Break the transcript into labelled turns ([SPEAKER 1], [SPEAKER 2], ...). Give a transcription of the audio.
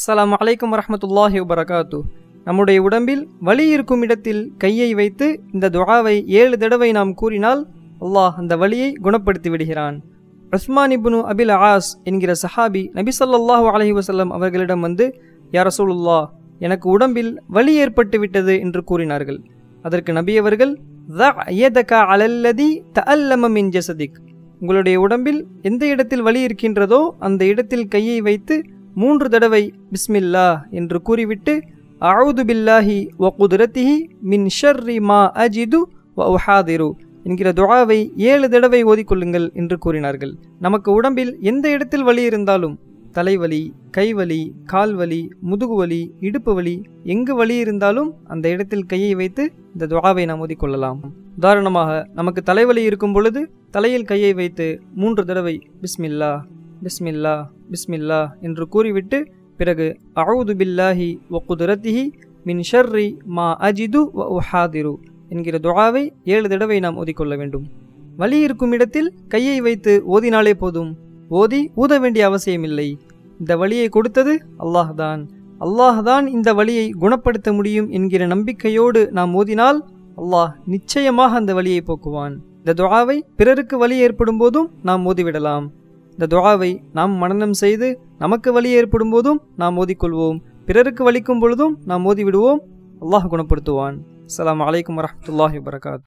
[SPEAKER 1] அஸ்ஸலாமு அலைக்கும் வரஹ்மத்துல்லாஹி வபரகாத்து. நம்முடைய உடம்பில் வலி இருக்கும் இடத்தில் கையை வைத்து இந்த துஆவை 7 தடவை நாம் கூறினால் அல்லாஹ் அந்த வலியை குணப்படுத்தி விடுகிறான். உஸ்மான் இப்னு அபில் ஆஸ் என்கிற சஹாபி நபி ஸல்லல்லாஹு அலைஹி வஸல்லம் அவர்களிடம் வந்து, யா ரசூலுல்லாஹ், எனக்கு உடம்பில் வலி ஏற்பட்டு விட்டது என்று கூறினார்கள். அதற்கு நபி அவர்கள், உங்களுடைய உடம்பில் எந்த இடத்தில் வலி இருக்கின்றதோ அந்த இடத்தில் கையை வைத்து 3 தடவை பிஸ்மில்லா என்று கூறிவிட்டு, அஊது பில்லாஹி வ குத்ரத்திஹி மின் ஷர்ரி மா அஜிது வ உஹாதிரு என்கிற துஆவை 7 தடவை ஓதிக்கொள்ளுங்கள் என்று கூறினார்கள். நமக்கு உடம்பில் எந்த இடத்தில் வலி இருந்தாலும், தலைவலி, கைவலி, கால்வலி, முதுகுவலி, இடுப்பு வலி, எங்கு வலி இருந்தாலும் அந்த இடத்தில் கையை வைத்து இந்த துஆவை நாம் ஓதிக்கொள்ளலாம். உதாரணமாக, நமக்கு தலைவலி இருக்கும் பொழுது தலையில் கையை வைத்து 3 தடவை பிஸ்மில்லா பிஸ்மில்லா பிஸ்மில்லா என்று கூறிவிட்டு, பிறகு அஊது பில்லாஹி வ குத்ரத்திஹி மின் ஷர்ரி மா அஜிது வ உஹாதிரு என்கிற துஆவை 7 தடவை நாம் ஓதிக்கொள்ள வேண்டும். வலி இருக்கும் இடத்தில் கையை வைத்து ஓதினாலே போதும். ஓதி ஊத வேண்டிய அவசியமில்லை. இந்த வலியை கொடுத்தது அல்லாஹ்தான். அல்லாஹ்தான் இந்த வலியை குணப்படுத்த முடியும் என்கிற நம்பிக்கையோடு நாம் ஓதினால் அல்லாஹ் நிச்சயமாக அந்த வலியை போக்குவான். இந்த துஆவை பிறருக்கு வலி ஏற்படும் போதும் நாம் ஓதிவிடலாம். இந்த துஆவை நாம் மனனம் செய்து நமக்கு வலி ஏற்படும் போதும் நாம் ஓதிக்கொள்வோம். பிறருக்கு வலிக்கும் பொழுதும் நாம் ஓதிவிடுவோம். அல்லாஹ் குணப்படுத்துவான். அஸ்ஸலாமு அலைக்கும் வரஹ்மத்துல்லாஹி வபரகாத்துஹு.